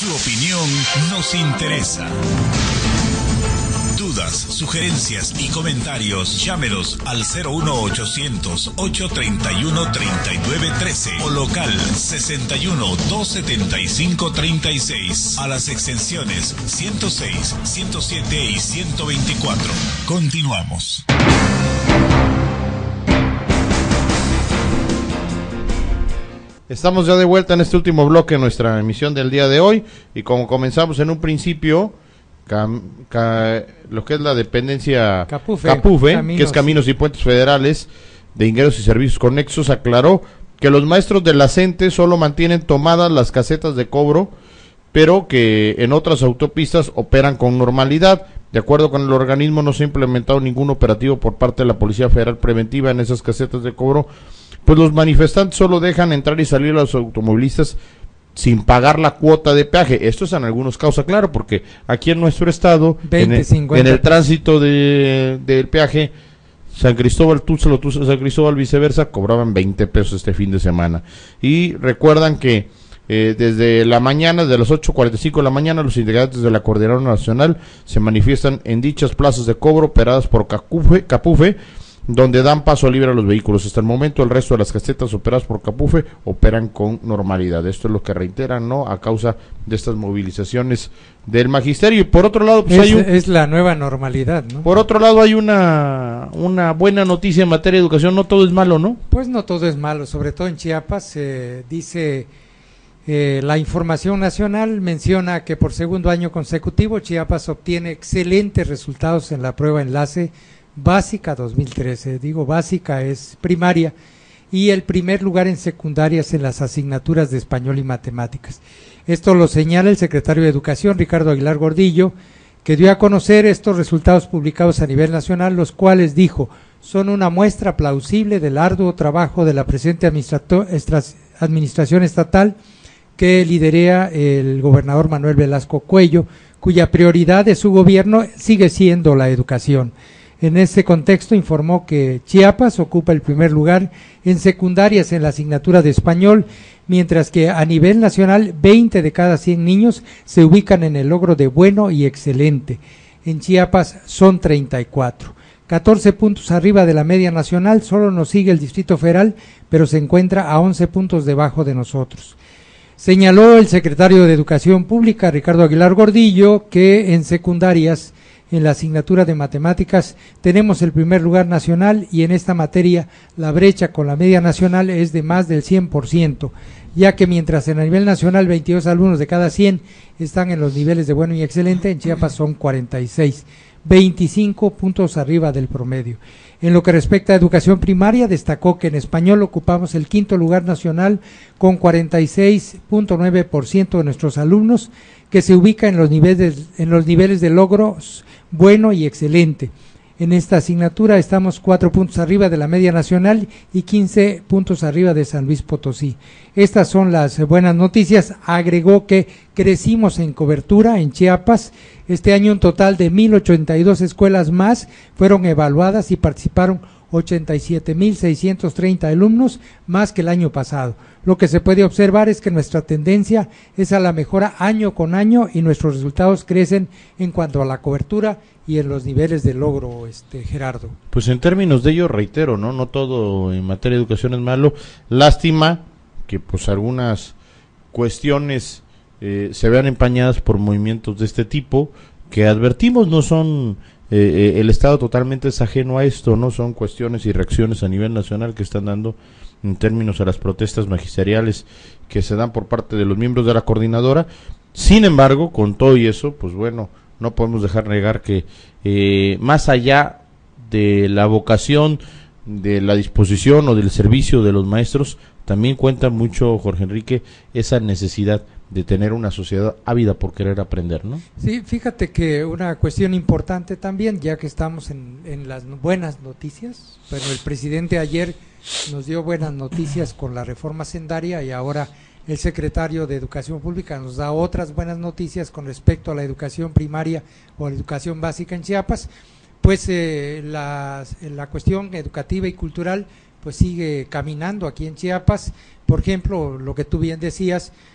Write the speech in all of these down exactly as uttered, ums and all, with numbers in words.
Su opinión nos interesa. Dudas, sugerencias y comentarios, llámenos al cero uno ochocientos, ochocientos treinta y uno, treinta y nueve trece o local sesenta y uno, doscientos setenta y cinco, treinta y seis a las extensiones ciento seis, ciento siete y ciento veinticuatro. Continuamos. Estamos ya de vuelta en este último bloque de nuestra emisión del día de hoy y como comenzamos en un principio, cam, ca, lo que es la dependencia Capufe, Capufe Caminos, que es Caminos y Puentes Federales de Ingresos y Servicios Conexos, aclaró que los maestros de la CENTE solo mantienen tomadas las casetas de cobro, pero que en otras autopistas operan con normalidad. De acuerdo con el organismo, no se ha implementado ningún operativo por parte de la Policía Federal Preventiva en esas casetas de cobro, pues los manifestantes solo dejan entrar y salir a los automovilistas sin pagar la cuota de peaje. Esto es en algunos casos, claro, porque aquí en nuestro estado, veinte, en, el, cincuenta, en el tránsito de, del peaje, San Cristóbal, Tuxtla, Tuxtla, San Cristóbal, viceversa, cobraban veinte pesos este fin de semana. Y recuerdan que eh, desde la mañana, de las ocho cuarenta y cinco de la mañana, los integrantes de la Coordinadora Nacional se manifiestan en dichas plazas de cobro operadas por Capufe, Capufe donde dan paso libre a los vehículos. Hasta el momento el resto de las casetas operadas por Capufe operan con normalidad. Esto es lo que reiteran, ¿no?, a causa de estas movilizaciones del magisterio. Y por otro lado, pues es, hay un, es la nueva normalidad, ¿no? Por otro lado hay una una buena noticia en materia de educación. No todo es malo, ¿no? Pues no todo es malo, sobre todo en Chiapas. Eh, dice eh, la información nacional, menciona que por segundo año consecutivo Chiapas obtiene excelentes resultados en la prueba enlace básica dos mil trece, digo básica es primaria, y el primer lugar en secundarias en las asignaturas de español y matemáticas. Esto lo señala el secretario de Educación, Ricardo Aguilar Gordillo, que dio a conocer estos resultados publicados a nivel nacional, los cuales, dijo, son una muestra plausible del arduo trabajo de la presente administración estatal que lidera el gobernador Manuel Velasco Cuello, cuya prioridad de su gobierno sigue siendo la educación. En ese contexto informó que Chiapas ocupa el primer lugar en secundarias en la asignatura de español, mientras que a nivel nacional veinte de cada cien niños se ubican en el logro de bueno y excelente. En Chiapas son treinta y cuatro. catorce puntos arriba de la media nacional, solo nos sigue el Distrito Federal, pero se encuentra a once puntos debajo de nosotros. Señaló el secretario de Educación Pública, Ricardo Aguilar Gordillo, que en secundarias, en la asignatura de matemáticas, tenemos el primer lugar nacional y en esta materia la brecha con la media nacional es de más del cien por ciento, ya que mientras en a nivel nacional veintidós alumnos de cada cien están en los niveles de bueno y excelente, en Chiapas son cuarenta y seis, veinticinco puntos arriba del promedio. En lo que respecta a educación primaria, destacó que en español ocupamos el quinto lugar nacional con cuarenta y seis punto nueve por ciento de nuestros alumnos, que se ubica en los niveles, en los niveles de logros bueno y excelente. En esta asignatura estamos cuatro puntos arriba de la media nacional y quince puntos arriba de San Luis Potosí. Estas son las buenas noticias. Agregó que crecimos en cobertura en Chiapas. Este año un total de mil ochenta y dos escuelas más fueron evaluadas y participaron ochenta y siete mil seiscientos treinta alumnos más que el año pasado. Lo que se puede observar es que nuestra tendencia es a la mejora año con año y nuestros resultados crecen en cuanto a la cobertura y en los niveles de logro, este Gerardo. Pues en términos de ello, reitero, no no todo en materia de educación es malo. Lástima que pues algunas cuestiones eh, se vean empañadas por movimientos de este tipo, que advertimos no son eh, eh, el Estado totalmente es ajeno a esto, no son cuestiones y reacciones a nivel nacional que están dando en términos a las protestas magisteriales que se dan por parte de los miembros de la coordinadora. Sin embargo, con todo y eso, pues bueno, no podemos dejar negar que eh, más allá de la vocación, de la disposición o del servicio de los maestros, también cuenta mucho, Jorge Enrique, esa necesidad de tener una sociedad ávida por querer aprender, ¿no? Sí, fíjate que una cuestión importante también, ya que estamos en, en las buenas noticias, pero el presidente ayer nos dio buenas noticias con la reforma sendaria y ahora el secretario de Educación Pública nos da otras buenas noticias con respecto a la educación primaria o la educación básica en Chiapas. Pues eh, la, la cuestión educativa y cultural pues sigue caminando aquí en Chiapas. Por ejemplo, lo que tú bien decías,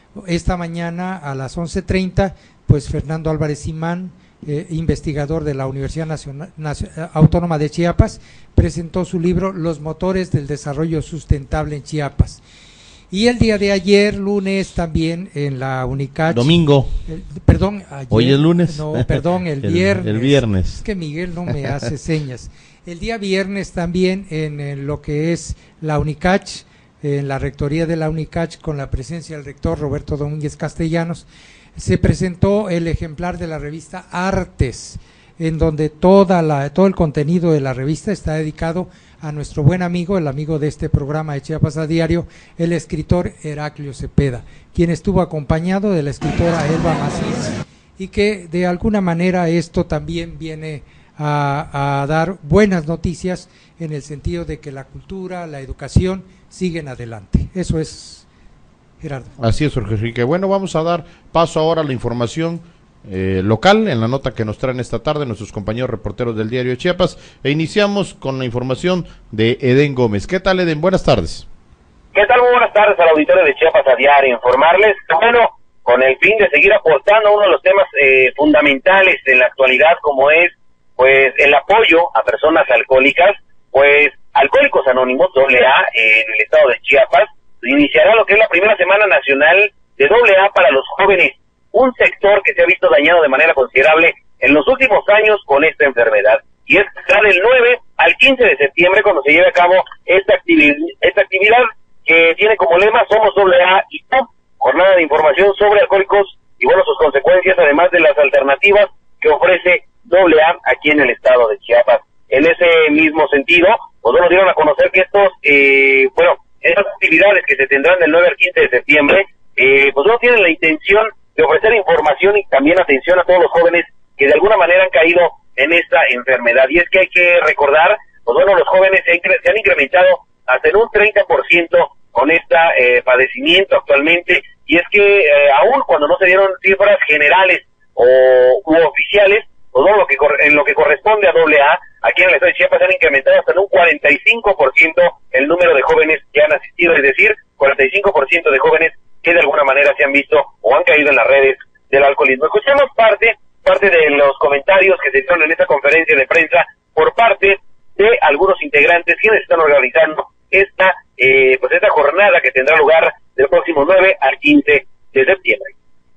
Esta mañana a las once treinta, pues Fernando Álvarez Simán, eh, investigador de la Universidad Nacional, Nacional, Autónoma de Chiapas, presentó su libro Los motores del desarrollo sustentable en Chiapas. Y el día de ayer, lunes, también en la UNICACH. Domingo. El, perdón, ayer. Hoy es lunes. No, perdón, el, el viernes. El viernes. Es que Miguel no me hace señas. El día viernes también en, en lo que es la UNICACH, en la rectoría de la UNICACH, con la presencia del rector Roberto Domínguez Castellanos, se presentó el ejemplar de la revista Artes, en donde toda la, todo el contenido de la revista está dedicado a nuestro buen amigo, el amigo de este programa de Chiapas a Diario, el escritor Heraclio Cepeda, quien estuvo acompañado de la escritora Elba Macías, y que de alguna manera esto también viene a, a dar buenas noticias en el sentido de que la cultura, la educación siguen adelante. Eso es, Gerardo. Así es, Jorge Enrique. Bueno, vamos a dar paso ahora a la información Eh, local, en la nota que nos traen esta tarde nuestros compañeros reporteros del Diario de Chiapas, e iniciamos con la información de Edén Gómez. ¿Qué tal, Edén? Buenas tardes. ¿Qué tal? Muy buenas tardes al auditorio de Chiapas a Diario. Informarles que, bueno, con el fin de seguir aportando uno de los temas eh, fundamentales en la actualidad, como es, pues, el apoyo a personas alcohólicas, pues, Alcohólicos Anónimos, doble A, eh, en el estado de Chiapas, iniciará lo que es la primera semana nacional de doble A para los jóvenes, un sector que se ha visto dañado de manera considerable en los últimos años con esta enfermedad. Y es será del nueve al quince de septiembre cuando se lleve a cabo esta, activi esta actividad que tiene como lema Somos doble A y P U M, jornada de información sobre alcohólicos y, bueno, sus consecuencias, además de las alternativas que ofrece doble A aquí en el estado de Chiapas. En ese mismo sentido, pues bueno, dieron a conocer que estos, eh, bueno, estas actividades que se tendrán del nueve al quince de septiembre, eh, pues no tienen la intención de ofrecer información y también atención a todos los jóvenes que de alguna manera han caído en esta enfermedad. Y es que hay que recordar, pues bueno, los jóvenes se, se han incrementado hasta en un treinta por ciento con este eh, padecimiento actualmente, y es que eh, aún cuando no se dieron cifras generales o u oficiales, pues bueno, lo que en lo que corresponde a doble A, aquí en el estado de Chiapas se han incrementado hasta en un cuarenta y cinco por ciento el número de jóvenes que han asistido, es decir, cuarenta y cinco por ciento de jóvenes que de alguna manera se han visto o han caído en las redes del alcoholismo. Escuchamos parte, parte de los comentarios que se hicieron en esta conferencia de prensa por parte de algunos integrantes quienes están organizando esta, eh, pues esta jornada que tendrá lugar del próximo nueve al quince de septiembre.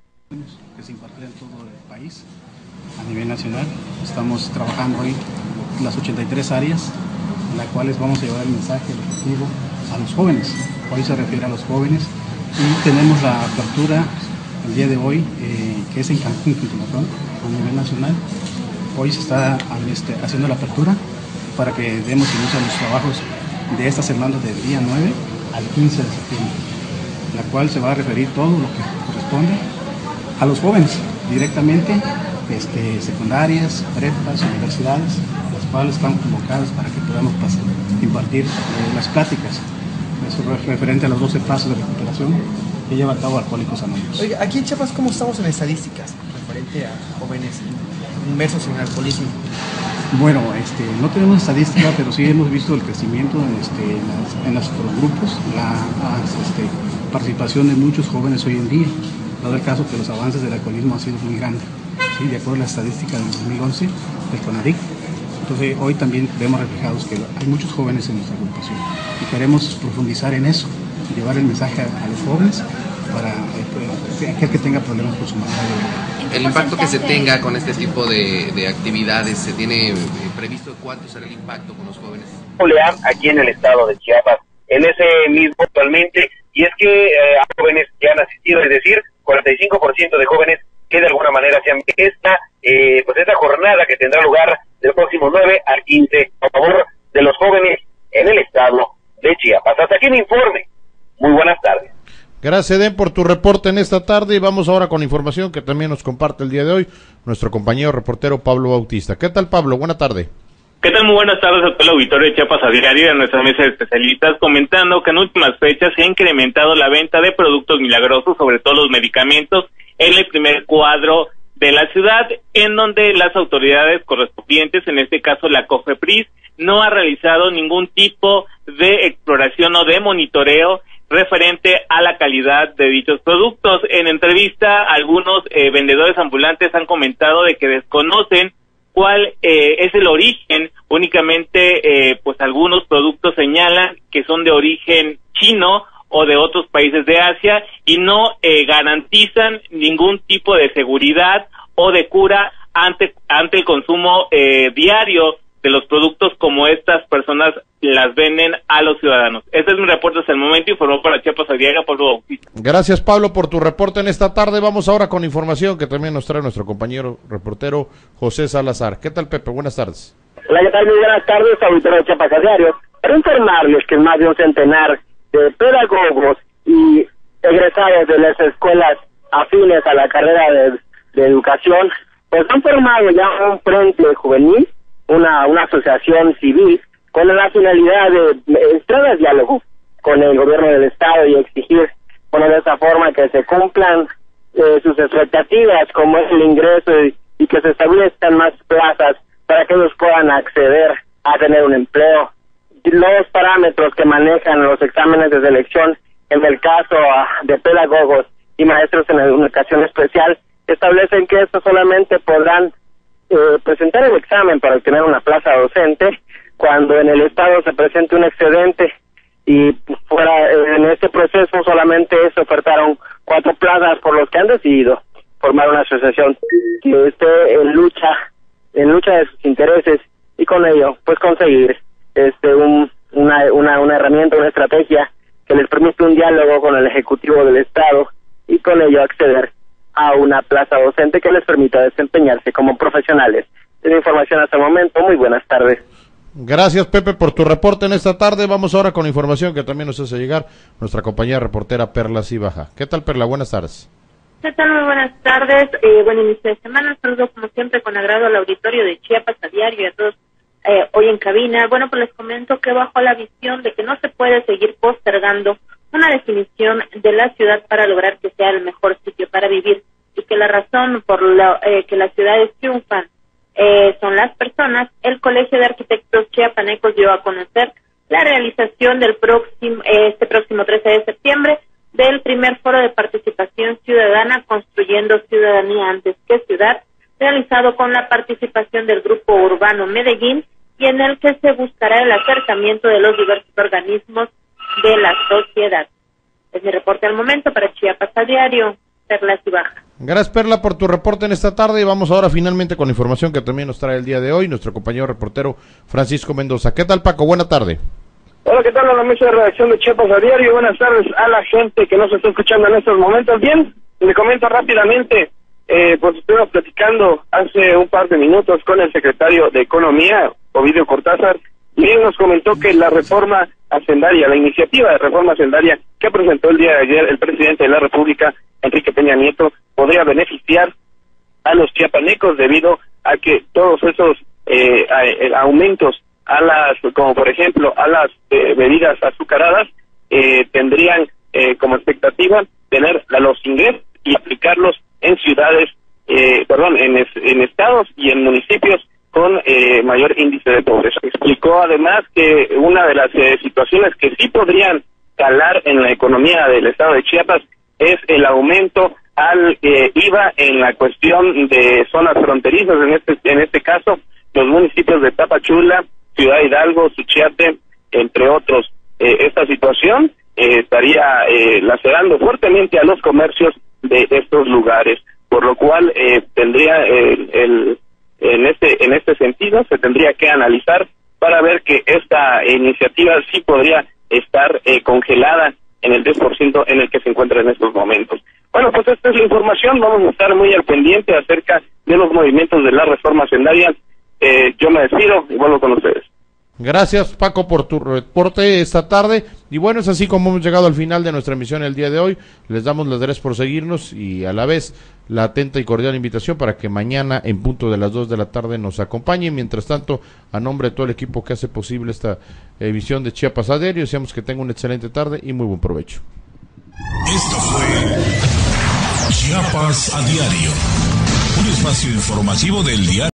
Que se imparte en todo el país, a nivel nacional. Estamos trabajando hoy las ochenta y tres áreas en las cuales vamos a llevar el mensaje, el objetivo a los jóvenes. Hoy se refiere a los jóvenes. Y tenemos la apertura el día de hoy, eh, que es en Cancún, Quintana Roo, a nivel nacional. Hoy se está este, haciendo la apertura para que demos inicio a los trabajos de esta semana del día nueve al quince de septiembre, la cual se va a referir todo lo que corresponde a los jóvenes directamente, este, secundarias, prepas, universidades, las cuales están convocadas para que podamos pasar, impartir eh, las pláticas. Eso es referente a los doce pasos de recuperación que lleva a cabo Alcohólicos Anónimos. Oiga, aquí en Chiapas, ¿cómo estamos en estadísticas referente a jóvenes inmersos en alcoholismo? Bueno, este, no tenemos estadística, pero sí hemos visto el crecimiento en, este, en, las, en los grupos, la, la este, participación de muchos jóvenes hoy en día, dado el caso que los avances del alcoholismo han sido muy grandes, ¿sí? De acuerdo a la estadística del dos mil once del CONADIC. Entonces hoy también vemos reflejados que hay muchos jóvenes en nuestra agrupación y queremos profundizar en eso, llevar el mensaje a, a los jóvenes para eh, aquel que tenga problemas con su manera de vida. El impacto que se tenga con este tipo de, de actividades, ¿se tiene eh, previsto cuánto será el impacto con los jóvenes? Aquí en el estado de Chiapas, en ese mismo actualmente, y es que eh, hay jóvenes que han asistido, es decir, cuarenta y cinco por ciento de jóvenes que de alguna manera se han esta, eh, pues esta jornada que tendrá lugar del próximo nueve al quince a favor de los jóvenes en el estado de Chiapas. Hasta aquí mi informe. Muy buenas tardes. Gracias, Edén, por tu reporte en esta tarde, y vamos ahora con información que también nos comparte el día de hoy nuestro compañero reportero Pablo Bautista. ¿Qué tal, Pablo? Buena tarde. ¿Qué tal? Muy buenas tardes a todo el auditorio de Chiapas a Diario, de nuestra mesa de especialistas, comentando que en últimas fechas se ha incrementado la venta de productos milagrosos, sobre todo los medicamentos, en el primer cuadro de la ciudad, en donde las autoridades correspondientes, en este caso la COFEPRIS, no ha realizado ningún tipo de exploración o de monitoreo referente a la calidad de dichos productos. En entrevista, algunos eh, vendedores ambulantes han comentado de que desconocen cuál eh, es el origen. Únicamente, eh, pues algunos productos señalan que son de origen chino o de otros países de Asia y no eh, garantizan ningún tipo de seguridad o de cura ante ante el consumo eh, diario de los productos como estas personas las venden a los ciudadanos. Este es mi reporte hasta el momento, informó para Chiapas a Diario Pablo Bautista. Gracias, Pablo, por tu reporte en esta tarde. Vamos ahora con información que también nos trae nuestro compañero reportero José Salazar. ¿Qué tal, Pepe? Buenas tardes. Hola, ¿qué tal? Muy buenas tardes, auditorio de Chiapas a Diario. Para informarles que más de un centenar de pedagogos y egresados de las escuelas afines a la carrera de, de educación, pues han formado ya un frente juvenil, una, una asociación civil, con la finalidad de entrar al diálogo con el gobierno del estado y exigir, bueno, de esa forma que se cumplan eh, sus expectativas, como es el ingreso y, y que se establezcan más plazas para que ellos puedan acceder a tener un empleo. Los parámetros que manejan los exámenes de selección en el caso uh, de pedagogos y maestros en educación especial establecen que estos solamente podrán eh, presentar el examen para obtener una plaza docente cuando en el estado se presente un excedente y fuera en este proceso solamente se ofertaron cuatro plazas, por los que han decidido formar una asociación que esté en lucha en lucha de sus intereses y con ello pues conseguir este un una una una herramienta, una estrategia que les permite un diálogo con el ejecutivo del estado y con ello acceder a una plaza docente que les permita desempeñarse como profesionales. Es la información hasta el momento. Muy buenas tardes. Gracias, Pepe, por tu reporte en esta tarde. Vamos ahora con información que también nos hace llegar nuestra compañera reportera Perla Cibaja. ¿Qué tal, Perla? Buenas tardes. ¿Qué tal? Muy buenas tardes. Eh, buen inicio de semana. Saludo como siempre con agrado al auditorio de Chiapas a Diario y a todos eh, hoy en cabina. Bueno, pues les comento que bajo la visión de que no se puede seguir postergando una definición de la ciudad para lograr que sea el mejor sitio para vivir y que la razón por la eh, que las ciudades triunfan eh, son las personas, el Colegio de Arquitectos Chiapanecos dio a conocer la realización del próximo eh, este próximo trece de septiembre del primer foro de participación ciudadana Construyendo Ciudadanía Antes que Ciudad, realizado con la participación del Grupo Urbano Medellín y en el que se buscará el acercamiento de los diversos organismos de la sociedad. Es mi reporte al momento para Chiapas a Diario, Perla Cibaja. Gracias, Perla, por tu reporte en esta tarde y vamos ahora finalmente con la información que también nos trae el día de hoy nuestro compañero reportero Francisco Mendoza. ¿Qué tal, Paco? Buena tarde. Hola, ¿qué tal? A la mesa de redacción de Chiapas a Diario. Buenas tardes a la gente que nos está escuchando en estos momentos. Bien, le comento rápidamente, eh, pues estuvimos platicando hace un par de minutos con el secretario de Economía, Ovidio Cortázar, y él nos comentó que la reforma hacendaria, la iniciativa de reforma hacendaria que presentó el día de ayer el presidente de la República, Enrique Peña Nieto, podría beneficiar a los chiapanecos debido a que todos esos eh, a, a aumentos a las, como por ejemplo a las eh, bebidas azucaradas, eh, tendrían eh, como expectativa tener los ingresos y aplicarlos en ciudades, eh, perdón, en, es, en estados y en municipios con eh, mayor índice de pobreza. Explicó además que una de las eh, situaciones que sí podrían calar en la economía del estado de Chiapas es el aumento al eh, I V A en la cuestión de zonas fronterizas, en este en este caso los municipios de Tapachula, Ciudad Hidalgo, Suchiate, entre otros. Eh, esta situación eh, estaría eh, lacerando fuertemente a los comercios de estos lugares, por lo cual eh, tendría eh, el en este en este sentido se tendría que analizar para ver que esta iniciativa sí podría estar eh, congelada en el diez por ciento en el que se encuentra en estos momentos. Bueno, pues esta es la información. Vamos a estar muy al pendiente acerca de los movimientos de la reforma hacendaria. Eh, yo me despido y vuelvo con ustedes. Gracias, Paco, por tu reporte esta tarde. Y bueno, es así como hemos llegado al final de nuestra emisión el día de hoy. Les damos las gracias por seguirnos y a la vez la atenta y cordial invitación para que mañana en punto de las dos de la tarde nos acompañen. Mientras tanto, a nombre de todo el equipo que hace posible esta emisión de Chiapas a Diario, deseamos que tengan una excelente tarde y muy buen provecho. Esto fue Chiapas a Diario, un espacio informativo del diario.